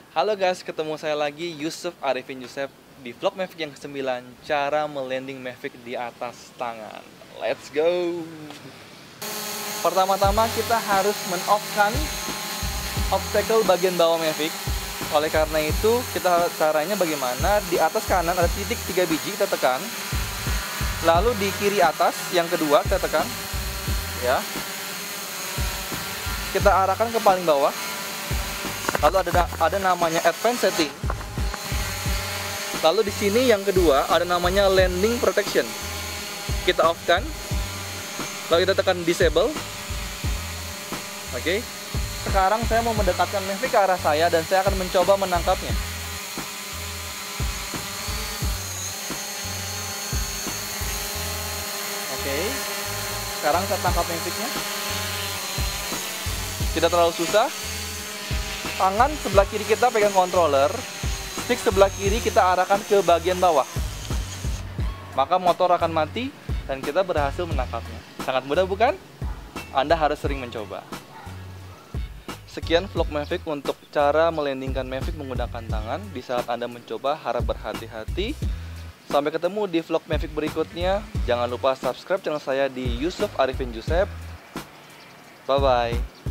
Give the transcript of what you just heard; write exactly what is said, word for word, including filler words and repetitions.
Halo guys, ketemu saya lagi Yusuf Arifin Yusuf di vlog Mavic yang kesembilan, cara melanding Mavic di atas tangan. Let's go. Pertama-tama kita harus men-off-kan obstacle bagian bawah Mavic. Oleh karena itu, kita caranya bagaimana? Di atas kanan ada titik tiga biji, kita tekan. Lalu di kiri atas yang kedua kita tekan. Ya. Kita arahkan ke paling bawah. Lalu ada ada namanya advanced setting. Lalu di sini yang kedua ada namanya landing protection. Kita off kan. Lalu kita tekan disable. Oke. Sekarang saya mau mendekatkan Mavic ke arah saya dan saya akan mencoba menangkapnya. Oke. Sekarang saya tangkap Mavicnya. Tidak terlalu susah. Tangan sebelah kiri kita pegang controller, stick sebelah kiri kita arahkan ke bagian bawah. Maka motor akan mati dan kita berhasil menangkapnya. Sangat mudah bukan? Anda harus sering mencoba. Sekian vlog Mavic untuk cara melandingkan Mavic menggunakan tangan. Di saat Anda mencoba, harap berhati-hati. Sampai ketemu di vlog Mavic berikutnya. Jangan lupa subscribe channel saya di Yusuf Arifin Yusuf. Bye-bye.